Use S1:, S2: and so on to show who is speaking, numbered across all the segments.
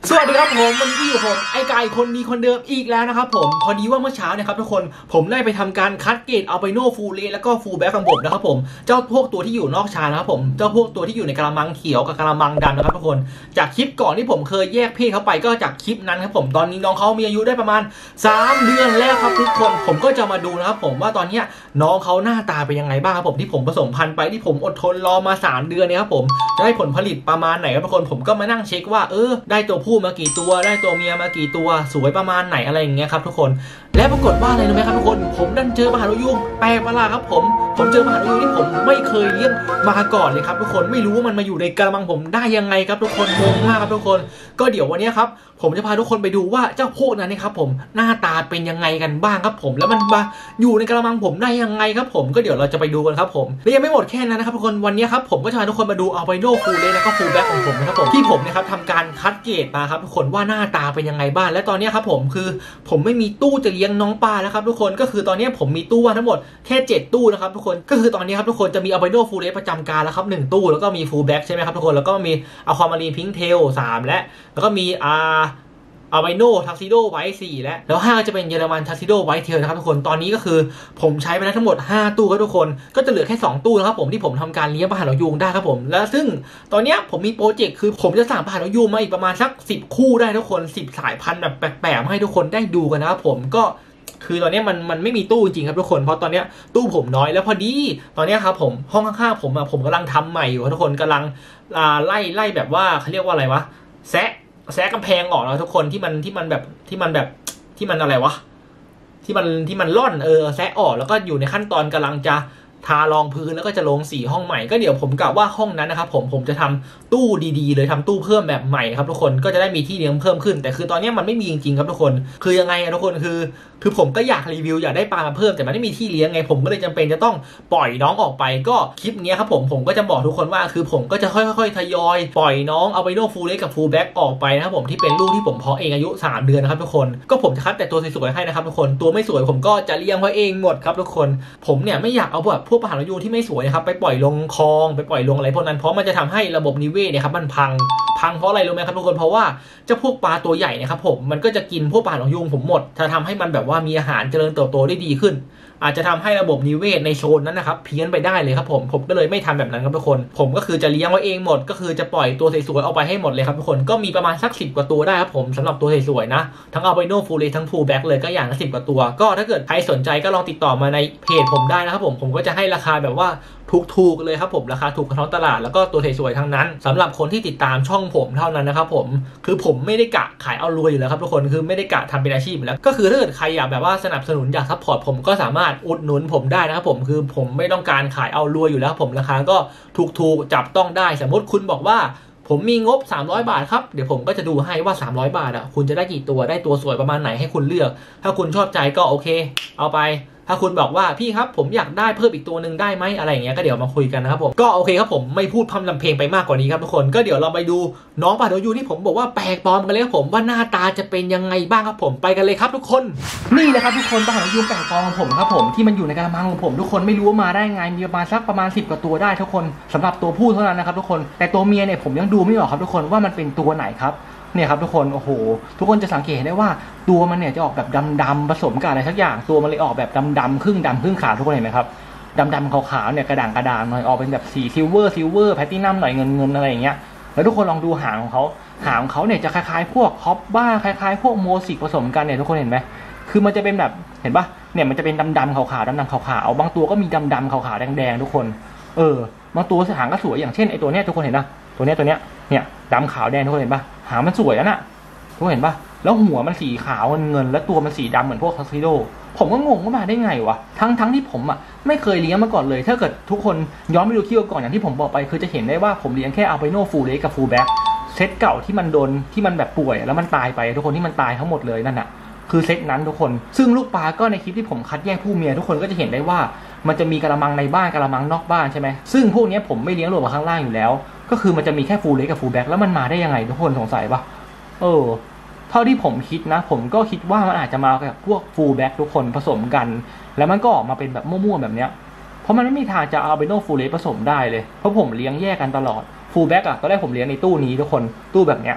S1: สวัสดีครับผมวันนี้อยู่ผมไอ้กายคนดีคนเดิมอีกแล้วนะครับผมพอดีว่าเมื่อเช้าเนี่ยครับทุกคนผมได้ไปทำการคัดเกรดอัลไบโนฟูลเลแล้วก็ฟูลแบ็คของผมนะครับผมเจ้าพวกตัวที่อยู่นอกชานะครับผมเจ้าพวกตัวที่อยู่ในกระมังเขียวกับกระมังดำนะครับทุกคนจากคลิปก่อนที่ผมเคยแยกเพศเขาไปก็จากคลิปนั้นครับผมตอนนี้น้องเขามีอายุได้ประมาณ3 เดือนแล้วครับทุกคนผมก็จะมาดูนะครับผมว่าตอนนี้น้องเขาหน้าตาเป็นยังไงบ้างครับผมที่ผมผสมพันธุ์ไปที่ผมอดทนรอมา3 เดือนเนี่ยครับผมจะได้ผลผลิตประมาณไหนครับทุกคนผมก็มานั่งเช็คว่าได้ตัวผู้มากี่ตัวได้ตัวเมียมากี่ตัวสวยประมาณไหนอะไรอย่างเงี้ยครับทุกคนและปรากฏว่าอะไรรู้ไหมครับทุกคนผมดันเจอมหานกยูงแปลกประหลาดครับผมเจอมหานกยูงที่ผมไม่เคยเลี้ยงมาก่อนเลยครับทุกคนไม่รู้ว่ามันมาอยู่ในกระมังผมได้ยังไงครับทุกคนงงมากครับทุกคนก็เดี๋ยววันนี้ครับผมจะพาทุกคนไปดูว่าเจ้าพวกนั้นนะครับผมหน้าตาเป็นยังไงกันบ้างครับผมแล้วมันมาอยู่ในกระมังผมได้ยังไงครับผมก็เดี๋ยวเราจะไปดูกันครับผมและยังไม่หมดแค่นั้นนะครับทุกคนวันนี้ครับผมก็จะพาทุกคนมาดูอัลไบโนฟูลเลแล้วก็ฟูลแบ็คของผมนะครับผมที่ผมนะครับทำการคัดเกรดมาครับทุกคนว่าหน้าตาเป็นยังไงบ้างและตอนนี้ครับผมคือผมไม่มีตู้จะเลี้ยงน้องปลาแล้วครับทุกคนก็คือตอนนี้ผมมีตู้ทั้งหมดแค่7 ตู้นะครับทุกคนก็คือตอนนี้ครับทุกคนจะมีอัลไบโนฟูลเลประจำการแล้วครับ1 ตู้แล้วก็มีฟูลแบ็คใช่ไหมครับทุกคนแล้วก็มีอะความารีนพิงค์เทล3แล้วก็มีอัลไบโนทักซิโดไวท์4แล้ว5ก็จะเป็นเยอรมันทักซิโดไวท์เทลนะครับทุกคนตอนนี้ก็คือผมใช้ไปแล้วทั้งหมด5 ตู้ครับทุกคนก็จะเหลือแค่2 ตู้นะครับผมที่ผมทำการเลี้ยงปลาหางนกยูงได้ครับผมแล้วซึ่งตอนนี้ผมมีโปรเจกต์คือผมจะสั่งปลาหางนกยูงมาอีกประมาณสัก10 คู่ได้ทุกคน10 สายพันธุ์แบบแปลกๆให้ทุกคนได้ดูกันนะครับผมก็คือตอนนี้มันไม่มีตู้จริงครับทุกคนเพราะตอนนี้ตู้ผมน้อยแล้วพอดีตอนนี้ครับผมห้องข้างๆผมกำลังทำใหม่อยู่ทุกคนกำลังไล่แบบว่าเขาเรียกว่าอะไรวะแซะกำแพงออกแล้วทุกคนที่มันอะไรวะที่มันล่อนแซะออกแล้วก็อยู่ในขั้นตอนกำลังจะทารองพื้นแล้วก็จะลงสีห้องใหม่ก็เดี๋ยวผมกะว่าห้องนั้นนะครับผมจะทำตู้ดีๆเลยทำตู้เพิ่มแบบใหม่ครับทุกคนก็จะได้มีที่เลี้ยงเพิ่มขึ้นแต่คือตอนนี้มันไม่มีจริงๆครับทุกคนคือยังไงทุกคนคือผมก็อยากรีวิวอยากได้ปลามาเพิ่มแต่มันไม่มีที่เลี้ยงไงผมก็เลยจำเป็นจะต้องปล่อยน้องออกไปก็คลิปนี้ครับผมก็จะบอกทุกคนว่าคือผมก็จะค่อยๆทยอยปล่อยน้องอัลไบโนฟูลเลกับฟูลแบ็คออกไปนะครับผมที่เป็นลูกที่ผมเพาะเองอายุ3 เดือนนะครับทุกคนก็ผมจะคัดแต่ตัวสวยๆให้นะครับทุกคนตัวไม่สวยผมก็จะเลี้ยงไว้เองหมดครับทุกคนผมเนี่ยไม่อยากเอาแบบพวกปลาหางนกยูงที่ไม่สวยนะครับไปปล่อยลงคลองไปปล่อยลงอะไรพวกนั้นเพราะมันจะทำให้ระบบนิเวศเนี่ยครับมันพังเพราะอะไรรู้ไหมครับทุกคนเพราะว่าเจ้าพวกปลาตัวใหญ่นะครับผมมันก็จะกินพวกปลาหางนกยูงผมหมดจะทำให้มันแบบว่ามีอาหารเจริญเติบโตได้ดีขึ้นอาจจะทำให้ระบบนิเวศในโซนนั้นนะครับเพี้ยนไปได้เลยครับผมก็เลยไม่ทำแบบนั้นครับทุกคนผมก็คือจะเลี้ยงไว้เองหมดก็คือจะปล่อยตัวสวยๆเอาไปให้หมดเลยครับทุกคนก็มีประมาณสัก10 กว่าตัวได้ครับผมสำหรับตัวสวยๆนะทั้งอัลไบโนฟูลเลทั้งฟูลแบ็คเลยก็อย่างละ10 กว่าตัวก็ถ้าเกิดใครสนใจก็ลองติดต่อมาในเพจผมได้นะครับผมก็จะให้ราคาแบบว่าถูกเลยครับผมราคาถูกกว่าท้องตลาดแล้วก็ตัวสวยๆทั้งนั้นสำหรับคนที่ติดตามช่องผมเท่านั้นนะครับผมคือผมไม่ได้กะขายเอารวยอยู่แล้วครับทุกคนคือไม่ได้กะทำเป็นอาชีพแล้วก็คือถ้าเกิดใครอยากแบบว่าสนับสนุนอยากซัพพอร์ตผมก็สามารถอุดหนุนผมได้นะครับผมคือผมไม่ต้องการขายเอารวยอยู่แล้วผมราคาก็ถูกจับต้องได้สมมติคุณบอกว่าผมมีงบ300 บาทครับเดี๋ยวผมก็จะดูให้ว่า300 บาทคุณจะได้กี่ตัวได้ตัวสวยประมาณไหนให้คุณเลือกถ้าคุณชอบใจก็โอเคเอาไปถ้าคุณบอกว่าพี่ครับผมอยากได้เพิ่มอีกตัวหนึ่งได้ไหมอะไรอย่างเงี้ยก็เดี๋ยวมาคุยกันนะครับผมก็โอเคครับผมไม่พูดพร่ำทำเพลงไปมากกว่านี้ครับทุกคนก็เดี๋ยวเราไปดูน้องปลาหางนกยูงที่ผมบอกว่าแปลกปลอมกันเลยครับผมว่าหน้าตาจะเป็นยังไงบ้างครับผมไปกันเลยครับทุกคนนี่เลยครับทุกคนปลาหางนกยูงแปลกปลอมของผมครับผมที่มันอยู่ในกระมังของผมทุกคนไม่รู้ว่ามาได้ไงมีประมาณ10 กว่าตัวได้ทุกคนสำหรับตัวผู้เท่านั้นนะครับทุกคนแต่ตัวเมียเนี่ยผมยังดูไม่ออกครับทุกคนว่ามันเป็นตัวไหนครับเนี่ยครับทุกคนโอ้โหทุกคนจะสังเกตได้ว่าตัวมันเนี่ยจะออกแบบดำผสมกับอะไรสักอย่างตัวมันเลยออกแบบดำครึ่งดำครึ่งขาวทุกคนเห็นไหมครับดำขาวๆเนี่ยกระด่างหน่อยออกเป็นแบบสีซิลเวอร์แพลตินัมหน่อยเงินอะไรอย่างเงี้ยแล้วทุกคนลองดูหางของเขาเนี่ยจะคล้ายๆพวกฮอปบ้าคล้ายๆพวกโมซิกผสมกันเนี่ยทุกคนเห็นไหมคือมันจะเป็นแบบเห็นปะเนี่ยมันจะเป็นดำขาวๆบางตัวก็มีดำขาวๆแดงๆทุกคนบางตัวหางก็สวยอย่างเช่นไอตัวเนี้ยทุกคนเห็นนะตัวเนี้ยเนี่ยดำขาวแดงทุกคนเห็นปะหางมันสวยแล้วน่ะทุกคนเห็นปะแล้วหัวมันสีขาวเงินแล้วตัวมันสีดำเหมือนพวกทักซิโดผมก็งงว่ามาได้ไงวะทั้งที่ผมไม่เคยเลี้ยงมาก่อนเลยถ้าเกิดทุกคนย้อนไปดูคลิปก่อนอย่างที่ผมบอกไปคือจะเห็นได้ว่าผมเลี้ยงแค่อัลไบโนฟูลเลกับฟูลแบ็คเซตเก่าที่มันแบบป่วยแล้วมันตายไปทุกคนที่มันตายทั้งหมดเลยนั่นน่ะคือเซตนั้นทุกคนซึ่งลูกปลาก็ในคลิปที่ผมคัดแยกผู้เมียทุกคนก็จะเห็นได้ว่ามันจะมีกระมังในบ้านกระมังนอกบ้านใช่ไหมซึ่งพวกนี้ผมไม่เลี้ยงรวมกับข้างล่างอยู่แล้วก็คือมันจะมีแค่ฟูลเลกับฟูลแบ็คแล้วมันมาได้ยังไงทุกคนสงสัยปะเท่าที่ผมคิดนะผมก็คิดว่ามันอาจจะมากับพวกฟูลแบ็คทุกคนผสมกันแล้วมันก็ออกมาเป็นแบบมั่วๆแบบเนี้ยเพราะมันไม่มีทางจะเอาไปโนฟูลเลผสมได้เลยเพราะผมเลี้ยงแยกกันตลอดฟูลแบ็คตอนแรกผมเลี้ยงในตู้นี้ทุกคนตู้แบบเนี้ย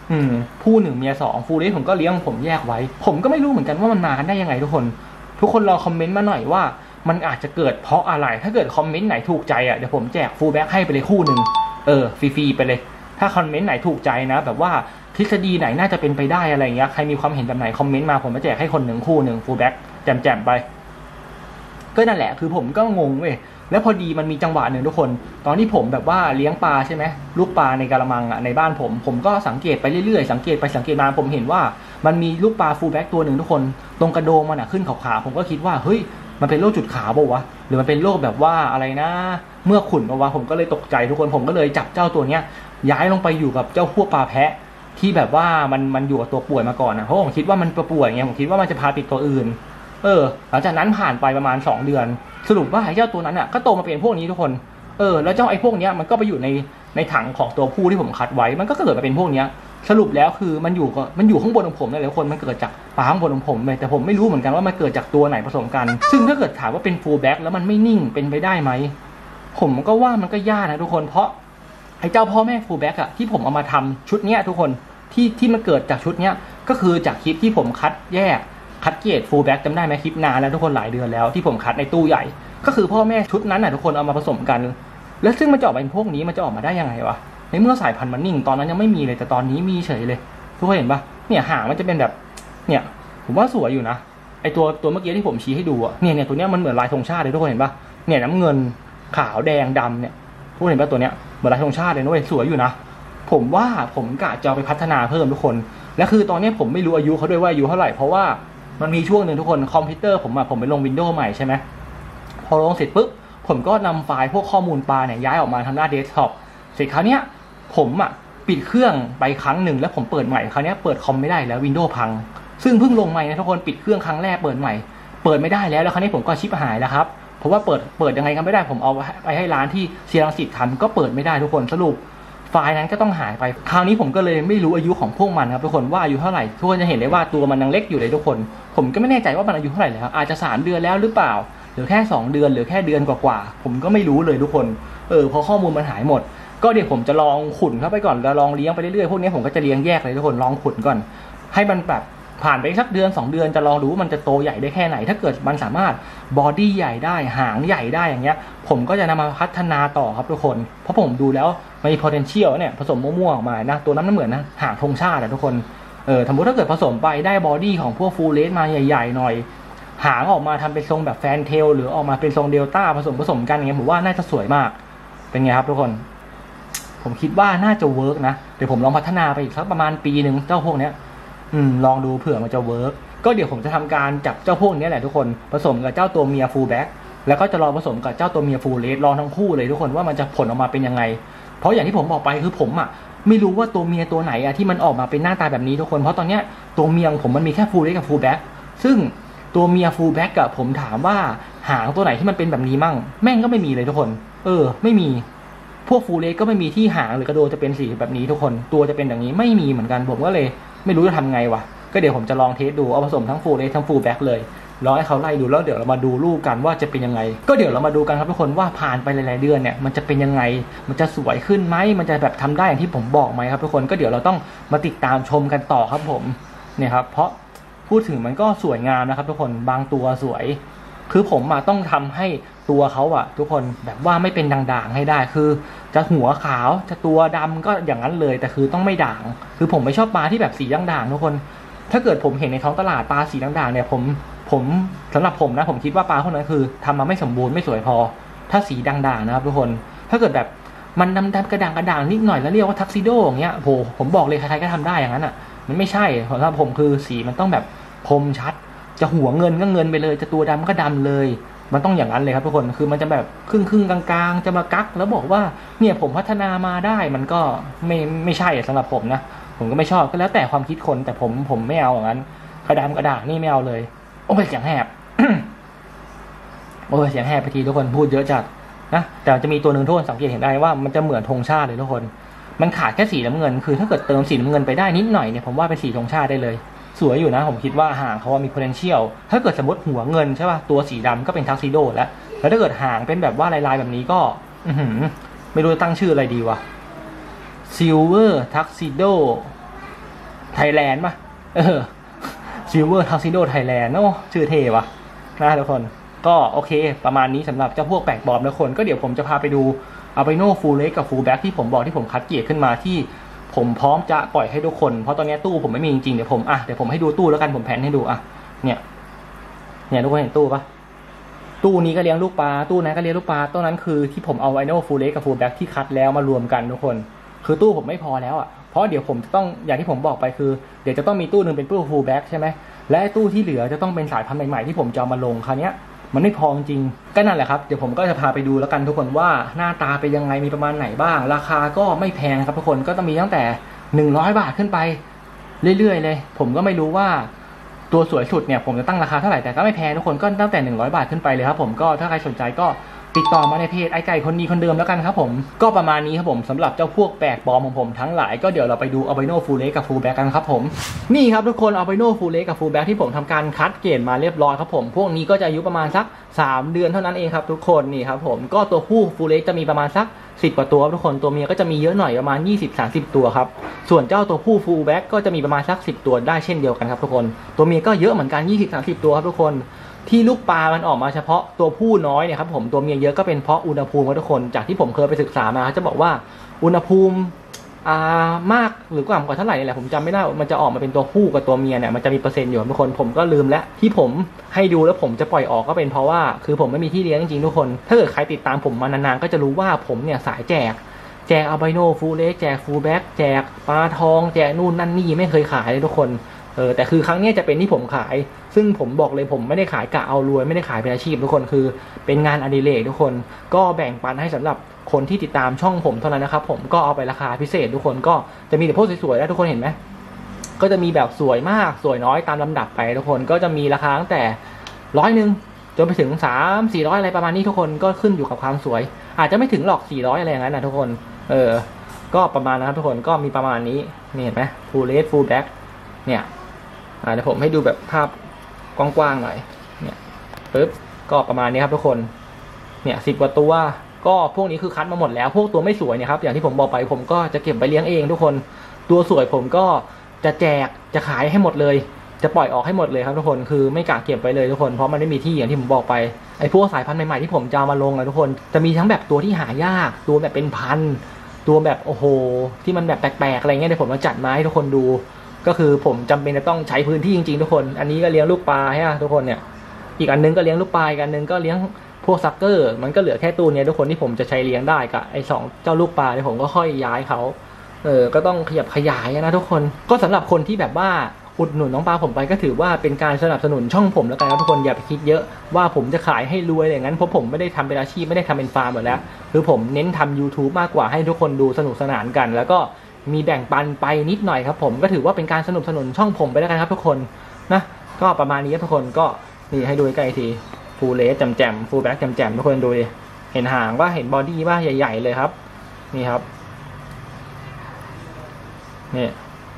S2: ผู้1เมีย2ฟูลเลสผมก็เลี้ยงผมแยกไว้ผมก็ไม่รู้เหมือนกันว่ามันมากันได้ยังไงทุกคนลองคอมเมนต์มาหน่อยว่ามันอาจจะเกิดเพราะอะไรถ้าเกิดคอมเมนต์ไหนถูกใจเดี๋ยวผมแจกฟูลแบ็กให้ไปเลยคู่หนึ่งฟรีๆไปเลยถ้าคอมเมนต์ไหนถูกใจนะแบบว่าทฤษฎีไหนน่าจะเป็นไปได้อะไรเงี้ยใครมีความเห็นแบบไหนคอมเมนต์มาผมจะแจกให้คนหนึ่งคู่หนึ่งฟูลแบ็กแจมๆไปก็นั่นแหละคือผมก็งงเว้ยแล้วพอดีมันมีจังหวะหนึ่งทุกคนตอนที่ผมแบบว่าเลี้ยงปลาใช่ไหมลูกปลาในกระมังในบ้านผมก็สังเกตไปเรื่อยๆสังเกตไปสังเกตมาผมเห็นว่ามันมีลูกปลาฟูลแบ็กตัวหนึ่งทุกคนตรงกระโดงมันขึ้นขาวๆผมก็คิดว่าเฮ้ยมันเป็นโรคจุดขาวเปล่าวะหรือมันเป็นโรคแบบว่าอะไรนะเมื่อขุ่นเปล่าวะผมก็เลยตกใจทุกคนผมก็เลยจับเจ้าตัวเนี้ยย้ายลงไปอยู่กับเจ้าพวกปลาแพะที่แบบว่ามันอยู่กับตัวป่วยมาก่อนนะเพราะผมคิดว่ามันป่วยไงผมคิดว่ามันจะพาติดตัวอื่นหลังจากนั้นผ่านไปประมาณ2 เดือนสรุปว่าไอ้เจ้าตัวนั้นก็โตมาเป็นพวกนี้ทุกคนแล้วเจ้าไอ้พวกนี้มันก็ไปอยู่ในถังของตัวผู้ที่ผมคัดไว้มันก็เกิดมาเป็นพวกนี้สรุปแล้วคือมันอยู่ข้างบนของผมเลยทุกคนมันเกิดจากปลาข้างบนของผมเลยแต่ผมไม่รู้เหมือนกันว่ามันเกิดจากตัวไหนผสมกันซึ่งถ้าเกิดถามว่าเป็นฟูลแบ็กแล้วมันไม่นิ่งเป็นไปได้ไหมผมก็ว่ามันก็ยากนะทุกคนเพราะไอ้เจ้าพ่อแม่ฟูลแบ็กที่ผมเอามาทำชุดนี้ทุกคนที่มันเกิดจากชุดนี้ก็คือจากคลิปที่ผมคัดเกรดฟูลแบ็กจำได้ไหมคลิปนานแล้วทุกคนหลายเดือนแล้วที่ผมคัดในตู้ใหญ่ก็คือพ่อแม่ชุดนั้นทุกคนเอามาผสมกันแล้วซึ่งมันจะออกมาเป็นพวกนี้มันจะออกมาได้ยังไงวะในเมื่อสายพันธุ์มันนิ่งตอนนั้นยังไม่มีเลยแต่ตอนนี้มีเฉยเลยทุกคนเห็นปะเนี่ยหางมันจะเป็นแบบเนี่ยผมว่าสวยอยู่นะไอตัวเมื่อกี้ที่ผมชี้ให้ดูเนี่ยตัวเนี้ยมันเหมือนลายธงชาติเลยทุกคนเห็นปะเนี่ยน้ำเงินขาวแดงดำเนี่ยทุกคนเห็นปะตัวเนี้ยเหมือนลายธงชาติเลยนะเว้ยสวยอยู่นะผมว่าผมกะจะเอาไปพัฒนาเพิ่มทุกคนและคือตอนนี้ผมไม่รู้อายุเขาด้วยว่าอายุเท่าไหร่เพราะว่ามันมีช่วงหนึ่งทุกคนคอมพิวเตอร์ผมไปลง Windows ใหม่ใช่ไหมพอลงเสร็จปุ๊บผมก็นำไฟล์พวกข้อมูลปลาเนี่ยย้ายออกมาทางหน้าเดสก์ท็อปเสร็จคราวเนี้ยผมปิดเครื่องไปครั้งหนึ่งแล้วผมเปิดใหม่คราวนี้เปิดคอมไม่ได้แล้ว Windows พังซึ่งเพิ่งลงใหม่นะทุกคนปิดเครื่องครั้งแรกเปิดใหม่เปิดไม่ได้แล้วคราวนี้ผมก็ชิปหายแล้วครับเพราะว่าเปิดยังไงก็ไม่ได้ผมเอาไปให้ร้านที่เซียรังสิตทำก็เปิดไม่ได้ทุกคนสรุปไฟล์นั้นก็ต้องหายไปคราวนี้ผมก็เลยไม่รู้อายุของพวกมันครับทุกคนว่าอายุเท่าไหร่ทุกคนจะเห็นได้ว่าตัวมันยังเล็กอยู่เลยทุกคนผมก็ไม่แน่ใจว่ามันอายุเท่าไหร่แล้วอาจจะ3 เดือนแล้วหรือเปล่าหรือแค่2 เดือนหรือแค่เดือนกว่าผมก็ไม่รู้เลยทุกคนพอข้อมูลมันหายหมดก็เดี๋ยวผมจะลองขุนเข้าไปก่อนแล้วลองเลี้ยงไปเรื่อยๆพวกนี้ผมก็จะเลี้ยงแยกเลยทุกคนลองขุนก่อนให้มันแบบผ่านไปสักเดือน2 เดือนจะลองดูว่ามันจะโตใหญ่ได้แค่ไหนถ้าเกิดมันสามารถบอดี้ใหญ่ได้หางใหญ่ได้อย่างเงี้ยผมก็จะนำมาพัฒนาต่อครับทุกคนเพราะผมดูแล้วมันมี potential เนี่ยผสมมั่วๆออกมานะตัวนั้นมันเหมือนนะหางธงชาติทุกคนสมมติถ้าเกิดผสมไปได้บอดี้ของพวกฟูลเลสมาใหญ่ๆหน่อยหางออกมาทำเป็นทรงแบบแฟนเทลหรือออกมาเป็นทรงเดลต้าผสมกันอย่างเงี้ยผมว่าน่าจะสวยมากเป็นไงครับทุกคนผมคิดว่าน่าจะเวิร์กนะเดี๋ยวผมลองพัฒนาไปอีกสักประมาณปีหนึ่งเจ้าพวกเนี้ยลองดูเผื่อมันจะเวิร์กก็เดี๋ยวผมจะทำการจับเจ้าพวกนี้แหละทุกคนผสมกับเจ้าตัวเมียฟูลแบ็กแล้วก็จะลองผสมกับเจ้าตัวเมียฟูลเลสลองทั้งคู่เลยทุกคนว่ามันจะผลออกมาเป็นยังไงเพราะอย่างที่ผมบอกไปคือผมไม่รู้ว่าตัวเมียตัวไหนที่มันออกมาเป็นหน้าตาแบบนี้ทุกคนเพราะตอนเนี้ยตัวเมียของผมมันมีแค่ฟูลเลสกับฟูลแบ็กซึ่งตัวเมียฟูลแบ็กผมถามว่าหางตัวไหนที่มันเป็นแบบนี้มั่งแม่งก็ไม่มีเลยทุกคนไม่มีพวกฟูลเลสก็ไม่มีที่หางหรือกระโดดจะเป็นสีแบบนี้ทุกคนตัวจะเป็นอย่างนี้ไม่มีเหมือนกันผมก็เลยไม่รู้จะทำไงวะก็เดี๋ยวผมจะลองเทสดูเอาผสมทั้งฟูลเลสทั้งฟูลแบ็กเลยรอให้เขาไล่ดูแล้วเดี๋ยวเรามาดูรูปกันว่าจะเป็นยังไงก็เดี๋ยวเรามาดูกันครับทุกคนว่าผ่านไปหลายๆเดือนเนี่ยมันจะเป็นยังไงมันจะสวยขึ้นไหมมันจะแบบทำได้อย่างที่ผมบอกไหมครับทุกคนก็เดี๋ยวเราต้องมาติดตามชมกันต่อครับผมเนี่ยครับเพราะพูดถึงมันก็สวยงามนะครับทุกคนบางตัวสวยคือผมต้องทำให้ตัวเขาทุกคนแบบว่าไม่เป็นด่างๆให้ได้คือจะหัวขาวจะตัวดำก็อย่างนั้นเลยแต่คือต้องไม่ด่างคือผมไม่ชอบปลาที่แบบสีด่างๆทุกคนถ้าเกิดผมเห็นในท้องตลาดปลาสีด่างๆเนี่ยผมสำหรับผมนะผมคิดว่าปลาพวกนั้นคือทำมาไม่สมบูรณ์ไม่สวยพอถ้าสีด่างๆนะครับทุกคนถ้าเกิดแบบมันดำๆกระด่างนิดหน่อยแล้วเรียกว่าทักซิโดอย่างเงี้ยโหผมบอกเลยใครๆก็ทำได้อย่างนั้นมันไม่ใช่สำหรับผมคือสีมันต้องแบบคมชัดจะหัวเงินก็เงินไปเลยจะตัวดำก็ดำเลยมันต้องอย่างนั้นเลยครับทุกคนคือมันจะแบบครึ่งกลางๆจะมากักแล้วบอกว่าเนี่ยผมพัฒนามาได้มันก็ไม่ใช่สำหรับผมนะผมก็ไม่ชอบก็แล้วแต่ความคิดคนแต่ผมไม่เอาอย่างนั้นกระด่างนี่ไม่เอาเลยโอ้ยเสียงแหบ โอ้ยเสียงแหบไปทีทุกคนพูดเยอะจัดนะแต่จะมีตัวหนึ่งทุกคนสังเกตเห็นได้ว่ามันจะเหมือนธงชาติเลยทุกคนมันขาดแค่สีน้ำเงินคือถ้าเกิดเติมสีน้ำเงินไปได้นิดหน่อยเนี่ยผมว่าเป็นสีธงชาติได้เลยสวยอยู่นะผมคิดว่าหางเขามี potential ถ้าเกิดสมมติหัวเงินใช่ป่ะตัวสีดำก็เป็นทักซิโดแล้วถ้าเกิดหางเป็นแบบว่าลายๆแบบนี้ก็ไม่รู้จะตั้งชื่ออะไรดีวะ Silver Tuxedo ไทยแลนด์ป่ะซิลเวอร์ทักซิโดไทยแลนด์โอ้ชื่อเท่ว่ะนะทุกคนก็โอเคประมาณนี้สำหรับเจ้าพวกแปลกปลอมทุกคนก็เดี๋ยวผมจะพาไปดูอัลไบโนฟูลเล็กกับฟูลแบ็กที่ผมบอกที่ผมคัดเกียร์ขึ้นมาที่ผมพร้อมจะปล่อยให้ทุกคนเพราะตอนนี้ตู้ผมไม่มีจริงๆเดี๋ยวผมให้ดูตู้แล้วกันผมแผนให้ดูเนี่ยทุกคนเห็นตู้ปะตู้นี้ก็เลี้ยงลูกปลาตู้นั้นก็เลี้ยงลูกปลาตู้นั้นคือที่ผมเอาไวโนฟูลเล็กกับฟูลแบ็กที่คัดแล้วมารวมกันทุกคนคือตู้ผมไม่พอแล้วเพราะเดี๋ยวผมจะต้องอย่างที่ผมบอกไปคือเดี๋ยวจะต้องมีตู้นึงเป็นตู้ฟูลแบ็กใช่ไหมและตู้ที่เหลือจะต้องเป็นสายพันธุ์ใหม่ๆที่ผมจะเอามาลงคราวนี้มันไม่พอจริงก็นั่นแหละครับเดี๋ยวผมก็จะพาไปดูแล้วกันทุกคนว่าหน้าตาเป็นยังไงมีประมาณไหนบ้างราคาก็ไม่แพงครับทุกคนก็ต้องมีตั้งแต่100 บาทขึ้นไปเรื่อยๆเลยผมก็ไม่รู้ว่าตัวสวยสุดเนี่ยผมจะตั้งราคาเท่าไหร่แต่ก็ไม่แพงทุกคนก็ตั้งแต่100 บาทขึ้นไปเลยครับผมก็ถ้าใครสนใจก็ติดต่อมาในเพจไอ้ไก่คนดีคนเดิมแล้วกันครับผมก็ประมาณนี้ครับผมสำหรับเจ้าพวกแปลกปลอมของผมทั้งหลายก็เดี๋ยวเราไปดูอัลไบโนฟูลเล็กกับฟูลแบ็กกันครับผมนี่ครับทุกคนอัลไบโนฟูลเล็กกับฟูลแบ็กที่ผมทำการคัดเกรดมาเรียบร้อยครับผมพวกนี้ก็จะอายุประมาณสัก3 เดือนเท่านั้นเองครับทุกคนนี่ครับผมก็ตัวผู้ฟูลเล็กจะมีประมาณสัก10 กว่าตัวทุกคนตัวเมียก็จะมีเยอะหน่อยประมาณ20-30 ตัวครับส่วนเจ้าตัวผู้ฟูลแบ็กก็จะมีประมาณสัก10 ตัวได้เช่นเดียวกันครับทุกคนตัวเมียก็เยอะเหมือนกัน20-30 ตัวครับทุกคนที่ลูกปลามันออกมาเฉพาะตัวผู้น้อยเนี่ยครับผมตัวเมียเยอะก็เป็นเพราะอุณหภูมิครับทุกคนจากที่ผมเคยไปศึกษามาจะบอกว่าอุณหภูมิมากหรือต่ำกว่าเท่าไหร่นี่แหละผมจำไม่ได้มันจะออกมาเป็นตัวผู้กับตัวเมียเนี่ยมันจะมีเปอร์เซ็นต์อยู่ทุกคนผมก็ลืมแล้วที่ผมให้ดูแล้วผมจะปล่อยออกก็เป็นเพราะว่าคือผมไม่มีที่เลี้ยงจริงๆทุกคนถ้าเกิดใครติดตามผมมานานๆก็จะรู้ว่าผมเนี่ยสายแจกอัลไบโนฟูลเล็กแจกฟูลแบ็กแจกปลาทองแจกนู่นนั่นนี่ไม่เคยขายเลยทุกคนแต่คือครั้งนี้จะเป็นที่ผมขายซึ่งผมบอกเลยผมไม่ได้ขายกะเอารวยไม่ได้ขายเป็นอาชีพทุกคนคือเป็นงานอดิเรกทุกคนก็แบ่งปันให้สำหรับคนที่ติดตามช่องผมเท่านั้นนะครับผมก็เอาไปราคาพิเศษทุกคนก็จะมีแต่พวกสวยๆแล้วทุกคนเห็นไหมก็จะมีแบบสวยมากสวยน้อยตามลำดับไปทุกคนก็จะมีราคาตั้งแต่100จนไปถึง300-400อะไรประมาณนี้ทุกคนก็ขึ้นอยู่กับความสวยอาจจะไม่ถึงหรอก400อะไรอย่างนั้นนะทุกคนก็ประมาณนะครับทุกคนก็มีประมาณนี้นี่เห็นไหมฟูลเลสฟูลแบ็กเนี่ยเดี๋ยวผมให้ดูแบบภาพกว้างๆหน่อยเนี่ยปึ๊บก็ประมาณนี้ครับทุกคนเนี่ย10 กว่าตัวก็พวกนี้คือคัดมาหมดแล้วพวกตัวไม่สวยเนี่ยครับอย่างที่ผมบอกไปผมก็จะเก็บไปเลี้ยงเองทุกคนตัวสวยผมก็จะแจกจะขายให้หมดเลยจะปล่อยออกให้หมดเลยครับทุกคนคือไม่กะเก็บไปเลยทุกคนเพราะมันไม่มีที่อย่างที่ผมบอกไปไอ้พวกสายพันธุ์ใหม่ๆที่ผมจะมาลงทุกคนจะมีทั้งแบบตัวที่หายากตัวแบบเป็นพันตัวแบบโอ้โหที่มันแบบแปลกๆอะไรเงี้ยเดี๋ยวผมมาจัดมาให้ทุกคนดูก็คือผมจำเป็นจะต้องใช้พื้นที่จริงๆทุกคนอันนี้ก็เลี้ยงลูกปลาใช่ไหมทุกคนเนี่ยอีกอันนึงก็เลี้ยงลูกปลาอีกอันนึงก็เลี้ยงพวกซักเกอร์มันก็เหลือแค่ตู้นี้ทุกคนที่ผมจะใช้เลี้ยงได้กับไอ้2เจ้าลูกปลาเนี่ยผมก็ค่อยย้ายเขาก็ต้องขยับขยายนะทุกคนก็สำหรับคนที่แบบว่าอุดหนุนน้องปลาผมไปก็ถือว่าเป็นการสนับสนุนช่องผมแล้วกันนะทุกคนอย่าไปคิดเยอะว่าผมจะขายให้รวยอย่างนั้นเพราะผมไม่ได้ทำเป็นอาชีพไม่ได้ทำเป็นฟาร์มหมดแล้วคือผมเน้นทำ YouTube มากกว่าให้ทุกคนดูสนุกสนานกันแล้วก็มีแบ่งปันไปนิดหน่อยครับผมก็ถือว่าเป็นการสนับสนุนช่องผมไปแล้วกันครับทุกคนนะก็ประมาณนี้ครับทุกคนก็นี่ให้ดูใกล้ทีฟูลเลสแจ่มฟูลแบ็กแจ่มทุกคนดูดิเห็นหางว่าเห็นบอดี้ว่าใหญ่ๆเลยครับนี่ครับนี่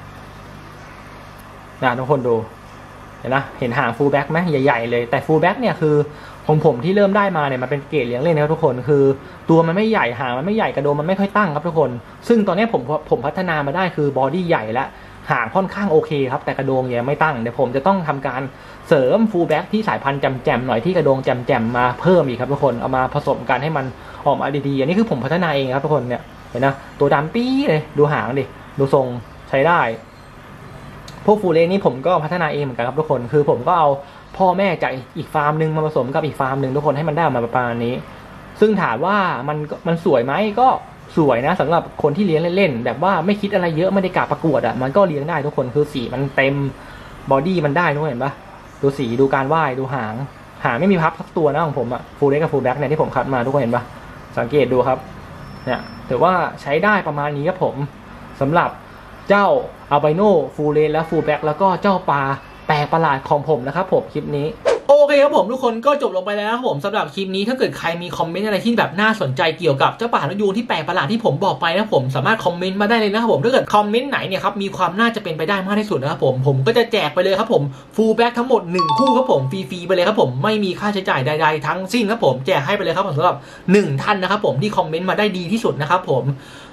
S2: ทุกคนดูเห็นนะเห็นหางฟูลแบ็กไหมใหญ่ๆเลยแต่ฟูลแบ็กเนี่ยคือของผมที่เริ่มได้มาเนี่ยมันเป็นเกรดเลี้ยงเล่นนะครับทุกคนคือตัวมันไม่ใหญ่หางมันไม่ใหญ่กระโดมมันไม่ค่อยตั้งครับทุกคนซึ่งตอนนี้ผมพัฒนามาได้คือบอดี้ใหญ่และหางค่อนข้างโอเคครับแต่กระโดงยังไม่ตั้งเดี๋ยวผมจะต้องทำการเสริมฟูลแบ็กที่สายพันธุ์แจ่มๆหน่อยที่กระโดงแจ่มๆมาเพิ่มอีกครับทุกคนเอามาผสมกันให้มันออกมาดีๆอันนี้คือผมพัฒนาเองครับทุกคนเนี่ยเห็นนะตัวดำปี้เลยดูหางดิดูทรงใช้ได้พวกฟูลเลสนี่ผมก็พัฒนาเองเหมือนกันครับทุกคนคือผมก็เอาพ่อแม่จากอีกฟาร์มหนึ่งมาผสมกับอีกฟาร์มหนึ่งทุกคนให้มันได้ออกมาประมาณนี้ซึ่งถามว่ามันสวยไหมก็สวยนะสำหรับคนที่เลี้ยงเล่นๆแบบว่าไม่คิดอะไรเยอะไม่ได้กะประกวดมันก็เลี้ยงได้ทุกคนคือสีมันเต็มบอดี้มันได้ทุกคนเห็นปะดูสีดูการว่ายดูหางไม่มีพับสักตัวนะของผมฟูลเลสกับฟูลแบ็กเนี่ยที่ผมคัดมาทุกคนเห็นปะสังเกตดูครับเนี่ยถือว่าใช้ได้ประมาณนี้ครับผมสำหรับเจ้าอัลไบโนฟูลเลสและฟูลแบ็กแล้วก็เจ้าปลาแปลกประหลาดของผมนะครับผมคลิปนี้โอเคครับผมทุกคนก็จบลงไปแล้วครับผมสำหรับคลิปนี้ถ้าเกิดใครมีคอมเมนต์อะไรที่แบบน่าสนใจเกี่ยวกับเจ้าป่านกยูงที่แปลกประหลาดที่ผมบอกไปนะผมสามารถคอมเมนต์มาได้เลยนะครับผมถ้าเกิดคอมเมนต์ไหนเนี่ยครับมีความน่าจะเป็นไปได้มากที่สุดนะครับผมก็จะแจกไปเลยครับผมฟูลแบ็กทั้งหมด1คู่ครับผมฟรีๆไปเลยครับผมไม่มีค่าใช้จ่ายใดๆทั้งสิ้นครับผมแจกให้ไปเลยครับผมสำหรับ1ท่านนะครับผมที่คอมเมนต์มาได้ดีที่สุดนะครับผม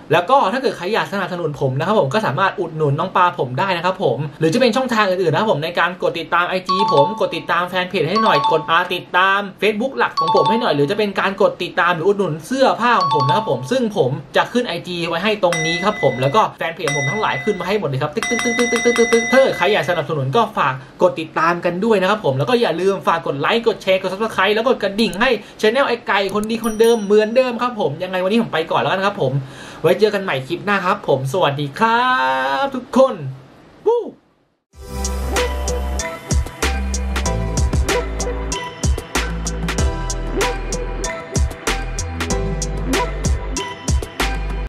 S1: แล้วก็ถ้าเกิดใครอยากสนับสนุนผมนะครับผมก็สามารถอุดหนุนน้องปลาผมได้นะครับผมหรือจะเป็นช่องทางอื่นๆนะครับผมในการกดติดตาม IG ผมกดติดตามแฟนเพจให้หน่อยกดติดตาม Facebook หลักของผมให้หน่อยหรือจะเป็นการกดติดตามหรืออุดหนุนเสื้อผ้าของผมนะครับผมซึ่งผมจะขึ้น IG ไว้ให้ตรงนี้ครับผมแล้วก็แฟนเพจผมทั้งหลายขึ้นมาให้หมดเลยครับตึ๊กถ้าใครอยากสนับสนุนก็ฝากกดติดตามกันด้วยนะครับผมแล้วก็อย่าลืมฝากกดไลค์กดแชร์กด Subscribe แล้วกดกระดิ่งให้ Channel ไอ้ไก่คนดีคนเดิมเหมือนเดิมครับผมยังไงวันนี้ผมไปก่อนแล้วกันครับผมไว้เจอกันใหม่คลิปหน้าครับผมสวัสดีครับทุกคน